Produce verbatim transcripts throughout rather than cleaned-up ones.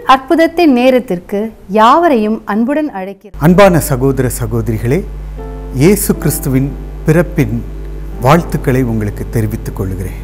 அற்புதத்தின் நேரத்திற்கு யாவரையும் அன்புடன் அழைக்கிறேன். அன்பான சகோதர சகோதரிகளே, இயேசு கிறிஸ்துவின் பிறப்பின் வாழ்த்துக்களை உங்களுக்கு தெரிவித்துக் கொள்கிறேன்.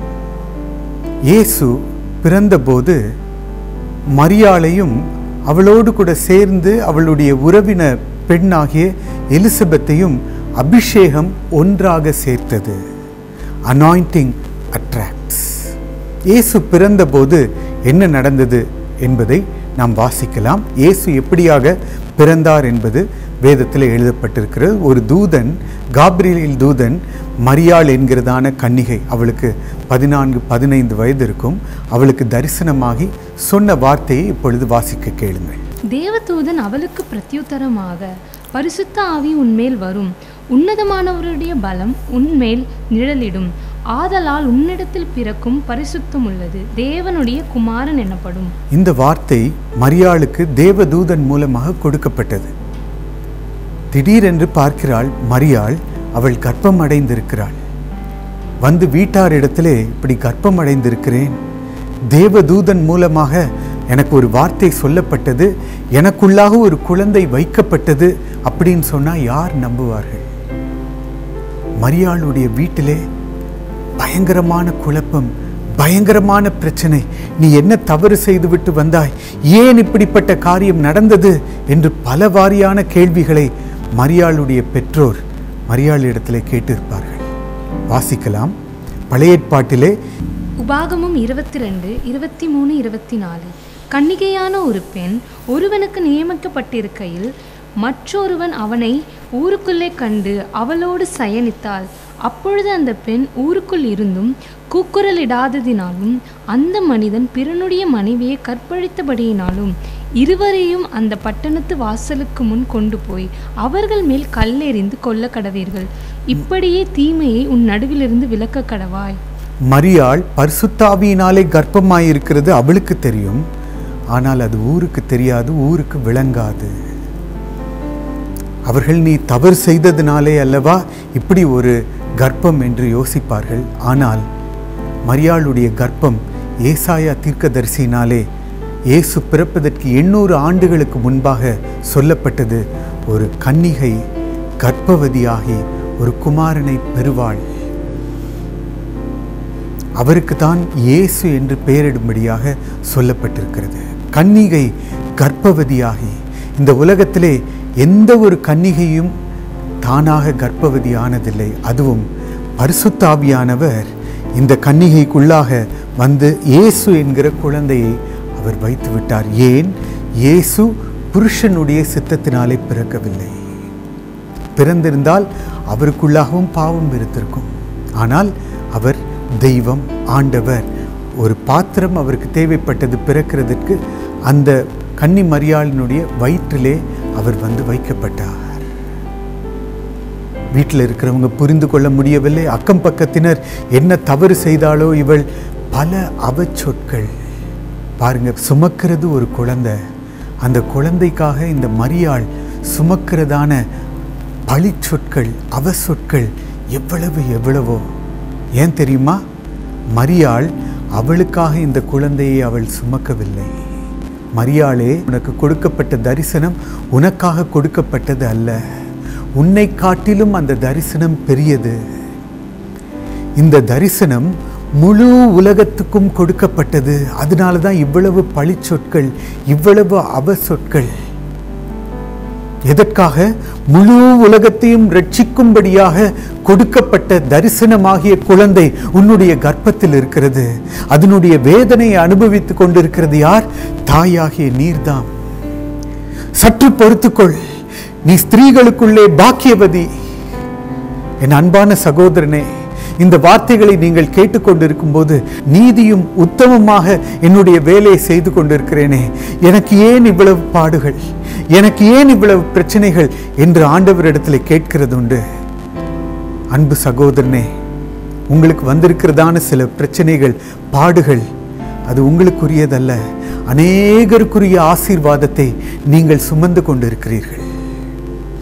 இயேசு பிறந்தபோது மரியாளையும் அவளோடு கூட சேர்ந்து அவளுடைய உறவினர் பெண்ணாகிய எலிசபெத்தையும் அபிஷேகம் ஒன்றாக சேர்த்தது. Anointing attracts. இயேசு பிறந்தபோது என்ன நடந்தது என்பதை நாம் வாசிக்கலாம். இயேசு எப்படியாக பிறந்தார் என்பது வேதத்தில் எழுதப்பட்டிருக்கிறது. ஒரு தூதன், காபிரியேல் தூதன், மரியாள் என்கிறதான கன்னிகை, அவளுக்கு பதினான்கு பதினைந்து வயது இருக்கும், அவளுக்கு தரிசனமாகி சொன்ன வார்த்தையை இப்பொழுது வாசிக்க கேளுங்கள். தேவதூதன் அவளுக்கு பிரத்யுத்தரமாக, பரிசுத்த ஆவி உன்மேல் வரும், உன்னதமானவருடைய பலம் உன்மேல் நிழலிடும், ஆதலால் உன்னிடத்தில் பிறக்கும் பரிசுத்தம் உள்ளது தேவனுடைய குமாரன் எனப்படும். இந்த வார்த்தை மரியாளுக்கு தேவதூதன் மூலமாக கொடுக்கப்பட்டது. திடீரென்று பார்க்கிறாள் மரியாள், அவள் கர்ப்பம் அடைந்திருக்கிறாள். வந்து வீட்டாரிடத்திலே, இப்படி கர்ப்பம் அடைந்திருக்கிறேன், தேவதூதன் மூலமாக எனக்கு ஒரு வார்த்தை சொல்லப்பட்டது, எனக்குள்ளாக ஒரு குழந்தை வைக்கப்பட்டது அப்படின்னு சொன்னா யார் நம்புவார்கள்? மரியாளுடைய வீட்டிலே பயங்கரமான குழப்பம், பயங்கரமான பிரச்சனை. நீ என்ன தவறு செய்துவிட்டு வந்தாய்? ஏன் இப்படிப்பட்ட காரியம் நடந்தது என்று பல வாரியான கேள்விகளை மரியாளுடைய பெற்றோர் மரியாளிடத்திலே கேட்டிருப்பார்கள். வாசிக்கலாம். பழைய ஏற்பாட்டிலே உபாகமும் இருபத்தி ரெண்டு இருபத்தி மூணு இருபத்தி நாலு கன்னிகையான ஒரு பெண் ஒருவனுக்கு நியமிக்கப்பட்டிருக்கையில் மற்றொருவன் அவனை ஊருக்குள்ளே கண்டு அவளோடு சயனித்தாள். அப்பொழுது அந்த பெண் ஊருக்குள் இருந்தும் கூக்குரலிடாததினாலும் அந்த மனிதன் பிறனுடைய மனைவியை கற்பழித்தபடியினாலும் இருவரையும் அந்த பட்டணத்து வாசலுக்கு முன் கொண்டு போய் அவர்கள் மேல் கல்லெறிந்து கொல்ல கடவீர்கள். இப்படியே தீமையை உன் நடுவிலிருந்து விலக்க கடவாய். மரியாள் பரிசுத்தாவியினாலே கர்ப்பமாயிருக்கிறது அவளுக்கு தெரியும், ஆனால் அது ஊருக்கு தெரியாது, ஊருக்கு விளங்காது. அவர்கள் நீ தவறு செய்ததினாலே அல்லவா இப்படி ஒரு கர்ப்பம் என்று யோசிப்பார்கள். ஆனால் மரியாளுடைய கர்ப்பம் ஏசாயா தீர்க்கதரிசியினாலே இயேசு பிறப்பதற்கு எண்ணூறு ஆண்டுகளுக்கு முன்பாக சொல்லப்பட்டது. ஒரு கன்னிகை கர்ப்பவதியாகி ஒரு குமாரனை பெறுவாள். அவருக்கு தான் இயேசு என்று பெயரிடும்படியாக சொல்லப்பட்டிருக்கிறது. கன்னிகை கர்ப்பவதியாகி, இந்த உலகத்திலே எந்த ஒரு கன்னிகையும் தானாக கர்ப்பவதி ஆனதில்லை. அதுவும் பரிசுத்த ஆவியானவர் இந்த கன்னிகைக்குள்ளாக வந்து இயேசு என்கிற குழந்தையை அவர் வைத்து விட்டார். ஏன்? இயேசு புருஷனுடைய சித்தத்தினாலே பிறக்கவில்லை. பிறந்திருந்தால் அவருக்குள்ளாகவும் பாவம் இருந்திருக்கும். ஆனால் அவர் தெய்வம், ஆண்டவர். ஒரு பாத்திரம் அவருக்கு தேவைப்பட்டது பிறக்கிறதுக்கு. அந்த கன்னி மரியாளினுடைய வயிற்றிலே அவர் வந்து வைக்கப்பட்டார். வீட்டில் இருக்கிறவங்க புரிந்து கொள்ள முடியவில்லை. அக்கம் பக்கத்தினர் என்ன தவறு செய்தாலோ இவள், பல அவச்சொற்கள். பாருங்க, சுமக்கிறது ஒரு குழந்தை, அந்த குழந்தைக்காக இந்த மரியாள் சுமக்கிறதான பழி சொற்கள், அவசொற்கள் எவ்வளவு எவ்வளவோ. ஏன் தெரியுமா? மரியாள் அவளுக்காக இந்த குழந்தையை அவள் சுமக்கவில்லை. மரியாளே, உனக்கு கொடுக்கப்பட்ட தரிசனம் உனக்காக கொடுக்கப்பட்டது அல்ல, உன்னை காட்டிலும் அந்த தரிசனம் பெரியது. இந்த தரிசனம் முழு உலகத்துக்கும் கொடுக்கப்பட்டது. அதனால தான் இவ்வளவு பழிச்சொற்கள், இவ்வளவு அவசொற்கள். எதற்காக? முழு உலகத்தையும் ரட்சிக்கும்படியாக கொடுக்கப்பட்ட தரிசனமாகிய குழந்தை உன்னுடைய கர்ப்பத்தில் இருக்கிறது. அதனுடைய வேதனையை அனுபவித்துக் கொண்டிருக்கிறது யார்? தாயாகிய நீர்தாம். சற்று பொறுத்துக்கொள், நீ ஸ்திரீகளுக்குள்ளே பாக்கியவதி. என் அன்பான சகோதரனே, இந்த வார்த்தைகளை நீங்கள் கேட்டுக்கொண்டிருக்கும் போது, நீதியும் உத்தமமாக என்னுடைய வேலையை செய்து கொண்டிருக்கிறேனே, எனக்கு ஏன் இவ்வளவு பாடுகள், எனக்கு ஏன் இவ்வளவு பிரச்சனைகள் என்று ஆண்டவரிடத்தில் கேட்கிறது உண்டு. அன்பு சகோதரனே, உங்களுக்கு வந்திருக்கிறதான சில பிரச்சனைகள், பாடுகள், அது உங்களுக்குரியதல்ல, அநேகருக்குரிய ஆசீர்வாதத்தை நீங்கள் சுமந்து கொண்டிருக்கிறீர்கள்.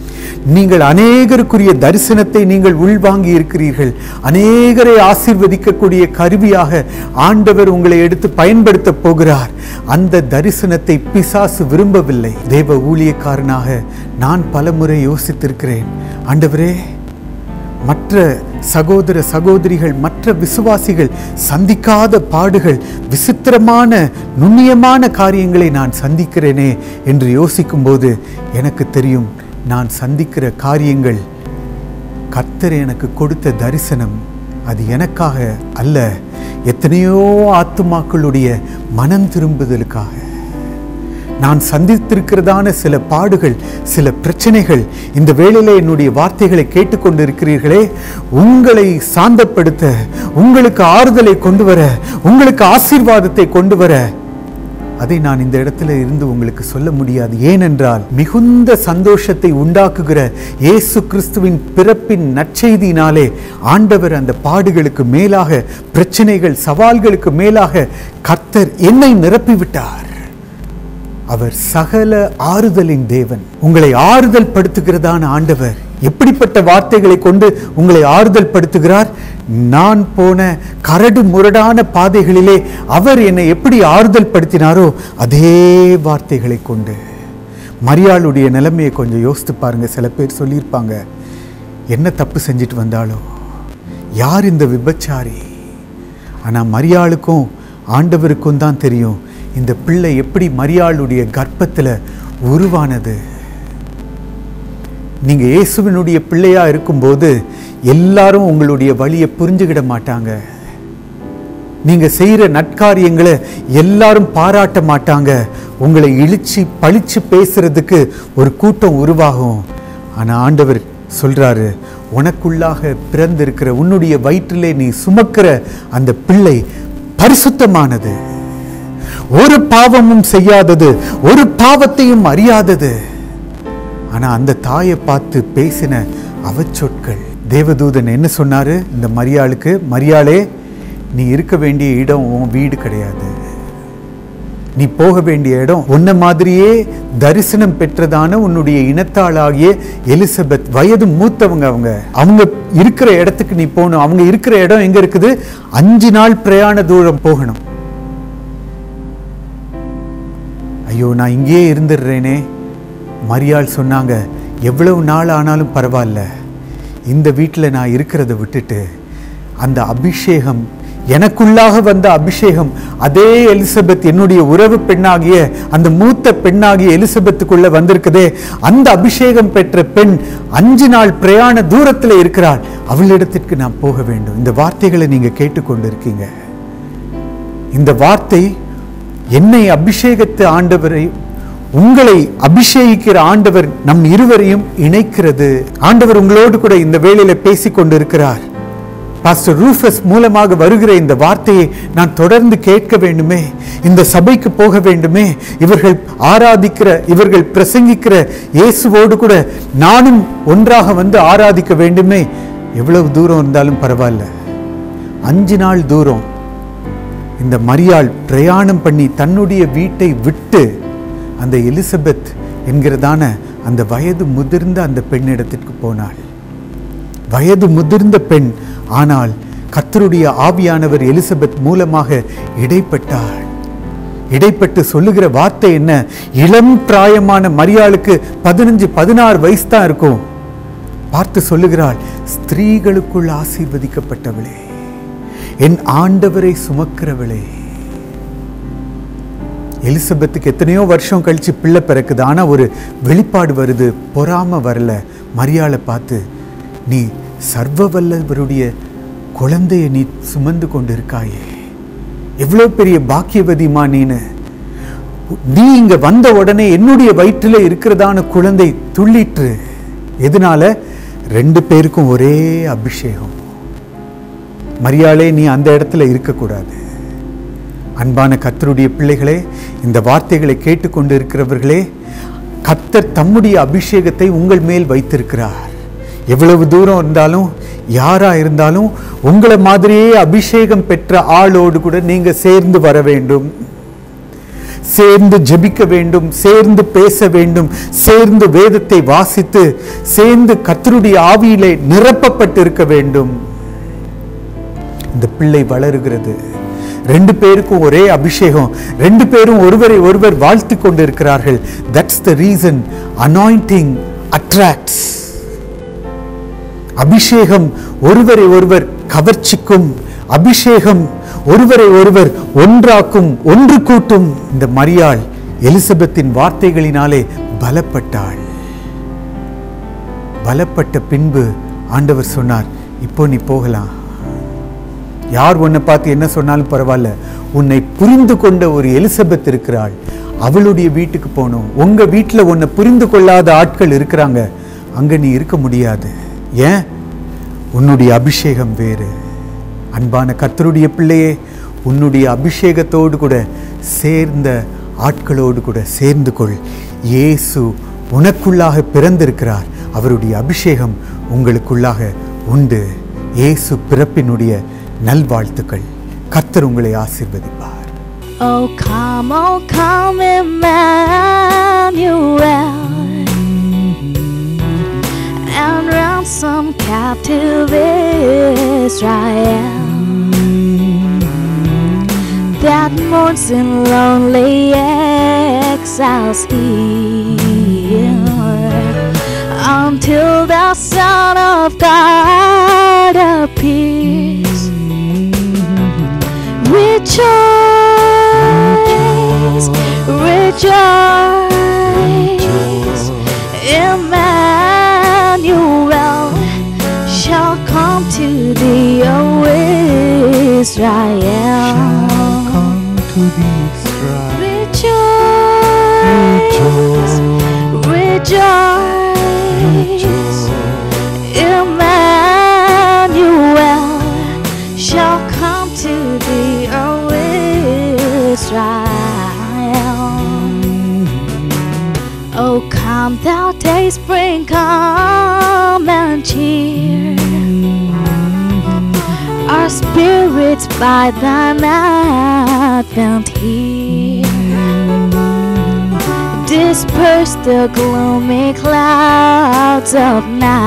நீங்கள் அநேகருக்குரிய தரிசனத்தை நீங்கள் உள்வாங்கி இருக்கிறீர்கள். அநேகரை ஆசீர்வதிக்கக்கூடிய கருவியாக ஆண்டவர் உங்களை எடுத்து பயன்படுத்த போகிறார். அந்த தரிசனத்தை பிசாசு விரும்பவில்லை. தேவ ஊழியக்காரனாக நான் பலமுறை யோசித்திருக்கிறேன், ஆண்டவரே, மற்ற சகோதர சகோதரிகள், மற்ற விசுவாசிகள் சந்திக்காத பாடுகள், விசித்திரமான நுண்ணியமான காரியங்களை நான் சந்திக்கிறேனே என்று யோசிக்கும் போது எனக்கு தெரியும், நான் சந்திக்கிற காரியங்கள் கர்த்தர் எனக்கு கொடுத்த தரிசனம். அது எனக்காக அல்ல, எத்தனையோ ஆத்துமாக்களுடைய மனம் திரும்புதலுக்காக. நான் சந்தித்திருக்கிறதான சில பாடுகள், சில பிரச்சனைகள், இந்த வேளையில என்னுடைய வார்த்தைகளை கேட்டுக்கொண்டு இருக்கிறீர்களே, உங்களை சாந்தப்படுத்த, உங்களுக்கு ஆறுதலை கொண்டு வர, உங்களுக்கு ஆசீர்வாதத்தை கொண்டு வர, அதை நான் இந்த இடத்துல இருந்து உங்களுக்கு சொல்ல முடியாது. ஏனென்றால் மிகுந்த சந்தோஷத்தை உண்டாக்குகிற இயேசு கிறிஸ்துவின் பிறப்பின் நற்செய்தியினாலே ஆண்டவர் அந்த பாடுகளுக்கு மேலாக, பிரச்சனைகள் சவால்களுக்கு மேலாக கர்த்தர் என்னை நிரப்பிவிட்டார். அவர் சகல ஆறுதலின் தேவன். உங்களை ஆறுதல் படுத்துகிறதான ஆண்டவர் எப்படிப்பட்ட வார்த்தைகளை கொண்டு உங்களை ஆறுதல் படுத்துகிறார்? நான் போன கரடு முரடான பாதைகளிலே அவர் என்னை எப்படி ஆறுதல் படுத்தினாரோ அதே வார்த்தைகளை கொண்டு. மரியாளுடைய நிலைமையை கொஞ்சம் யோசித்து பாருங்க. சில பேர் சொல்லியிருப்பாங்க, என்ன தப்பு செஞ்சுட்டு வந்தாலோ, யார் இந்த விபச்சாரி? ஆனால் மரியாளுக்கும் ஆண்டவருக்கும் தான் தெரியும் இந்த பிள்ளை எப்படி மரியாளுடைய கர்ப்பத்தில் உருவானது. நீங்க இயேசுவினுடைய பிள்ளையா இருக்கும்போது எல்லாரும் உங்களுடைய வழியை புரிஞ்சுக்கிட மாட்டாங்க. நீங்க செய்யற நற்காரியங்களை எல்லாரும் பாராட்ட மாட்டாங்க. உங்களை இழிச்சு பழிச்சு பேசுறதுக்கு ஒரு கூட்டம் உருவாகும். ஆனா ஆண்டவர் சொல்றாரு, உனக்குள்ளாக பிறந்திருக்கிற, உன்னுடைய வயிற்றிலே நீ சுமக்கிற அந்த பிள்ளை பரிசுத்தமானது, ஒரு பாவமும் செய்யாதது, ஒரு பாவத்தையும் அறியாதது. ஆனா அந்த தாயை பார்த்து பேசின அவச்சொற்கள். தேவதூதன் என்ன சொன்னாரு இந்த மரியாளுக்கு? மரியாளே, நீ இருக்க வேண்டிய இடம் உன் வீடு கிடையாது. நீ போக வேண்டிய இடம் உன்ன மாதிரியே தரிசனம் பெற்றதான உன்னுடைய இனத்தாளாகிய எலிசபெத், வயது மூத்தவங்க. அவங்க அவங்க இருக்கிற இடத்துக்கு நீ போகணும். அவங்க இருக்கிற இடம் எங்க இருக்குது? அஞ்சு நாள் பிரயாண தூரம் போகணும். ஐயோ, நான் இங்கேயே இருந்துடுறேனே. மரியாள் சொன்னாங்க, எவ்வளவு நாள் ஆனாலும் பரவாயில்ல, இந்த வீட்டில் நான் இருக்கிறத விட்டுட்டு அந்த அபிஷேகம், எனக்குள்ளாக வந்த அபிஷேகம், அதே எலிசபெத், என்னுடைய உறவு பெண்ணாகிய அந்த மூத்த பெண்ணாகிய எலிசபெத்துக்குள்ள வந்திருக்குதே, அந்த அபிஷேகம் பெற்ற பெண் அஞ்சு நாள் பிரயாண தூரத்தில் இருக்கிறாள். அவளிடத்திற்கு நான் போக வேண்டும். இந்த வார்த்தைகளை நீங்க கேட்டுக்கொண்டு இருக்கீங்க. இந்த வார்த்தை என்னை அபிஷேகத்து ஆண்டவரை, உங்களை அபிஷேகிக்கிற ஆண்டவர் நம் இருவரையும் இணைக்கிறது. ஆண்டவர் உங்களோடு கூட இந்த வேளையில பேசிக் கொண்டிருக்கிறார். பாஸ்டர் ரூஃபஸ் மூலமாக வருகிற இந்த வார்த்தையை நான் தொடர்ந்து கேட்க வேண்டுமே, இந்த சபைக்கு போக வேண்டுமே, இவர்கள் ஆராதிக்கிற, இவர்கள் பிரசங்கிக்கிற இயேசுவோடு கூட நானும் ஒன்றாக வந்து ஆராதிக்க வேண்டுமே. எவ்வளவு தூரம் இருந்தாலும் பரவாயில்ல, அஞ்சு நாள் தூரம் இந்த மரியாள் பிரயாணம் பண்ணி தன்னுடைய வீட்டை விட்டு அந்த எலிசபெத் என்கிறதான அந்த வயது முதிர்ந்த அந்த பெண்ணிடத்திற்கு போனாள். வயது முதிர்ந்த பெண், ஆனால் கர்த்தருடைய ஆவியானவர் எலிசபெத் மூலமாக இடைப்பட்டாள். இடைப்பட்டு சொல்லுகிற வார்த்தை என்ன? இளம் பிராயமான மரியாளுக்கு பதினஞ்சு பதினாறு வயசு தான் இருக்கும். பார்த்து சொல்லுகிறாள், ஸ்திரீகளுக்குள் ஆசீர்வதிக்கப்பட்டவளே, என் ஆண்டவரை சுமக்கிறவளே. எலிசபெத்துக்கு எத்தனையோ வருஷம் கழிச்சு பிள்ளை பிறக்குது. ஆனா ஒரு வெளிப்பாடு வருது, பொறாம வரல. மரியாளை பார்த்து, நீ சர்வ வல்லவருடைய குழந்தையை நீ சுமந்து கொண்டு இருக்காயே, எவ்வளவு பெரிய பாக்கியவதிமா நீனு. நீ இங்க வந்த உடனே என்னுடைய வயிற்றில இருக்கிறதான குழந்தை துள்ளிற்று. எதனால? ரெண்டு பேருக்கும் ஒரே அபிஷேகம். மரியாளே, நீ அந்த இடத்துல இருக்கக்கூடாது. அன்பான கர்த்தருடைய பிள்ளைகளே, இந்த வார்த்தைகளை கேட்டுக்கொண்டு இருக்கிறவர்களே, கர்த்தர் தம்முடைய அபிஷேகத்தை உங்கள் மேல் வைத்திருக்கிறார். எவ்வளவு தூரம் இருந்தாலும், யாரா இருந்தாலும், உங்களை மாதிரியே அபிஷேகம் பெற்ற ஆளோடு கூட நீங்க சேர்ந்து வர வேண்டும். சேர்ந்து ஜெபிக்க வேண்டும், சேர்ந்து பேச வேண்டும், சேர்ந்து வேதத்தை வாசித்து சேர்ந்து கர்த்தருடைய ஆவியிலே நிரப்பப்பட்டு இருக்க வேண்டும். இந்த பிள்ளை வளருகிறது. ரெண்டு பேருக்கும் ஒரே அபிஷேகம், ரெண்டு பேரும் ஒருவரை ஒருவர் வாழ்த்து கொண்டு இருக்கிறார்கள். That's the reason anointing attracts. அபிஷேகம் ஒருவரை ஒருவர் கவர்ச்சிக்கும், அபிஷேகம் ஒருவரை ஒருவர் ஒன்றாக்கும், ஒன்று கூட்டும். இந்த மரியாள் எலிசபெத்தின் வார்த்தைகளினாலே பலப்பட்டாள். பலப்பட்ட பின்பு ஆண்டவர் சொன்னார், இப்போ நீ போகலாம். யார் உன்னை பார்த்து என்ன சொன்னாலும் பரவாயில்ல, உன்னை புரிந்து கொண்ட ஒரு எலிசபெத் இருக்கிறாள், அவளுடைய வீட்டுக்கு போகணும். உங்க வீட்டில் உன்னை புரிந்து கொள்ளாத ஆட்கள் இருக்கிறாங்க, அங்க நீ இருக்க முடியாது. ஏன்? உன்னுடைய அபிஷேகம் வேறு. அன்பான கர்த்தருடைய பிள்ளையே, உன்னுடைய அபிஷேகத்தோடு கூட சேர்ந்த ஆட்களோடு கூட சேர்ந்து கொள். இயேசு உனக்குள்ளாக பிறந்திருக்கிறார், அவருடைய அபிஷேகம் உங்களுக்குள்ளாக உண்டு. இயேசு பிறப்பினுடைய நல்வாழ்த்துக்கள். கர்த்தர் உங்களை ஆசீர்வதிப்பார். Oh come, oh come Emmanuel, and ransom captive Israel that mourns in lonely exiles here, until the Son of God appears. Rejoice, rejoice, Emmanuel shall come to thee, O Israel. Shall come to thee, Israel. Rejoice, rejoice, Emmanuel shall come to thee, O Israel. Oh come thou dayspring, come and cheer our spirits by thine advent here. Disperse the gloomy clouds of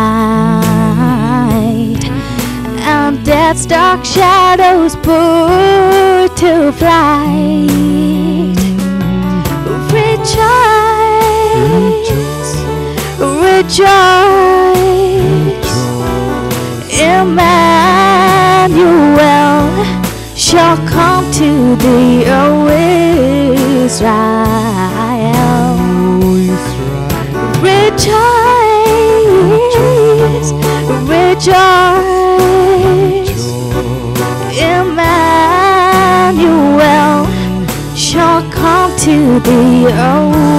night, and death's dark shadows put to flight. Rejoice, rejoice, Emmanuel shall come to thee, O Israel. Rejoice, rejoice, Emmanuel shall come to thee, O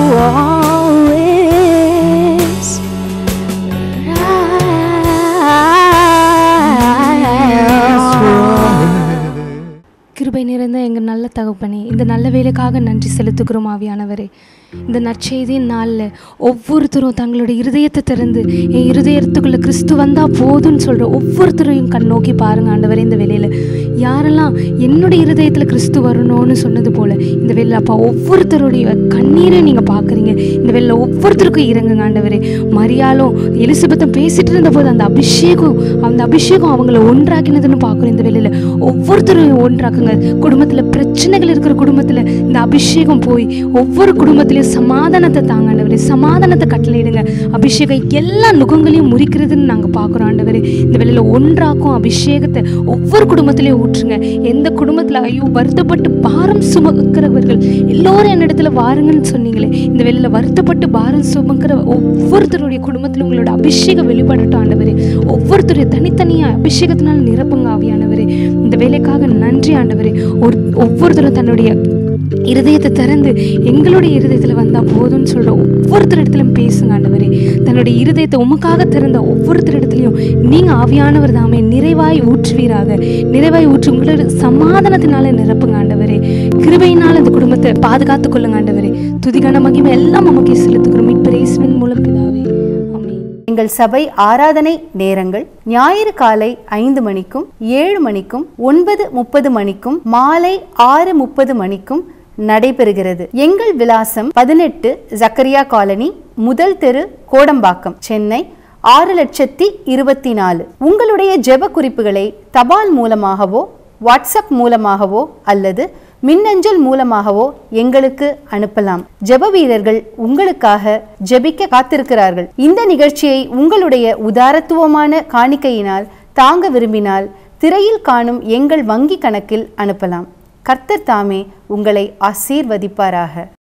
கிருபை நிறைந்த எங்கள் நல்ல தகப்பனே, இந்த நல்ல வேலைக்காக நன்றி செலுத்துகிறோம் ஆவியானவரே. இந்த நற்செய்தியின் நாளில் ஒவ்வொருத்தரும் தங்களுடைய இருதயத்தை திறந்து என் இருதயத்துக்குள்ளே கிறிஸ்து வந்தால் போதும்னு சொல்கிற ஒவ்வொருத்தரையும் கண் நோக்கி பாருங்கள் ஆண்டவரே. இந்த வேலையில் யாரெல்லாம் என்னுடைய இருதயத்தில் கிறிஸ்து வரணும்னு சொன்னது போல் இந்த வேலையில் அப்பா ஒவ்வொருத்தருடைய கண்ணீரை நீங்கள் பார்க்குறீங்க. இந்த வேலையில் ஒவ்வொருத்தருக்கும் இறங்குங்க ஆண்டவரே. மரியாளும் எலிசபெத்தும் பேசிகிட்டு இருந்த போது அந்த அபிஷேகம் அந்த அபிஷேகம் அவங்கள ஒன்றாக்கினதுன்னு பார்க்குறோம். இந்த வேலையில் ஒவ்வொருத்தரையும் ஒன்றாக்குங்க. குடும்பத்தில் பிரச்சனைகள் இருக்கிற குடும்பத்தில் இந்த அபிஷேகம் போய் ஒவ்வொரு குடும்பத்திலையும் சமாதானத்தை தாங்க ஆண்டவரே. சமாதானத்தை கட்டளையிடுங்க. அபிஷேகம் எல்லா நுகங்களையும் முறிக்கிறதுன்னு நாங்கள் பார்க்குறோம் ஆண்டவரே. இந்த வேலையில் ஒன்றாக்கும் அபிஷேகத்தை ஒவ்வொரு குடும்பத்திலையும் ஊற்றுங்க. எந்த குடும்பத்தில் ஐயோ வருத்தப்பட்டு பாரம் சுமக்கிறவர்கள் எல்லோரும் என்னிடத்துல வாருங்கன்னு சொன்னீங்களே, இந்த வேலையில் வருத்தப்பட்டு பாரம் சுமக்கிற ஒவ்வொருத்தருடைய குடும்பத்தில் உங்களோட அபிஷேகம் வெளிப்படட்டும் ஆண்டவரே. ஒவ்வொருத்தருடைய தனித்தனியாக அபிஷேகத்தினால் நிரப்புங்க ஆவியானவரே. இந்த வேலைக்காக நன்றி ஆண்டவரே. ஒரு ஒவ்வொருத்தரும் தன்னுடைய இருதயத்தை திறந்து எங்களுடைய இருதயத்தில் வந்தால் போதும்னு சொல்கிற ஒவ்வொருத்தர் இடத்துலையும் பேசுங்க ஆண்டவரே. தன்னுடைய இருதயத்தை உமக்காக திறந்த ஒவ்வொருத்தர் இடத்துலையும் நீங்கள் ஆவியானவர் தாமே நிறைவாய் ஊற்றுவீராக. நிறைவாய் ஊற்றி உங்களோட சமாதானத்தினால நிரப்புங்க ஆண்டவரே. கிருபையினால் அந்த குடும்பத்தை பாதுகாத்து கொள்ளுங்க ஆண்டவரே. துதிகான மகிமை எல்லாம் நமக்கு செலுத்துகிறோம் மீட்பர் இயேசுவின் மூலம் பிதாவே, ஆமென். எங்கள் சபை ஆராதனை நேரங்கள் ஞாயிறு காலை ஐந்து மணிக்கும் ஏழு மணிக்கும் ஒன்பது முப்பது மணிக்கும் மாலை ஆறு முப்பது மணிக்கும் நடைபெறுகிறது. எங்கள் விலாசம் பதினெட்டு ஜக்கரியா காலனி, முதல் தெரு, கோடம்பாக்கம், சென்னை ஆறு லட்சத்தி இருபத்தி நாலு. உங்களுடைய ஜெப குறிப்புகளை தபால் மூலமாகவோ வாட்ஸ்அப் மூலமாகவோ அல்லது மின்னஞ்சல் மூலமாகவோ எங்களுக்கு அனுப்பலாம். ஜெப வீரர்கள் உங்களுக்காக ஜெபிக்க காத்திருக்கிறார்கள். இந்த நிகழ்ச்சியை உங்களுடைய உதாரத்துவமான காணிக்கையினால் தாங்க விரும்பினால் திரையில் காணும் எங்கள் வங்கி கணக்கில் அனுப்பலாம். கர்த்தர் தாமே உங்களை ஆசீர்வதிப்பாராக.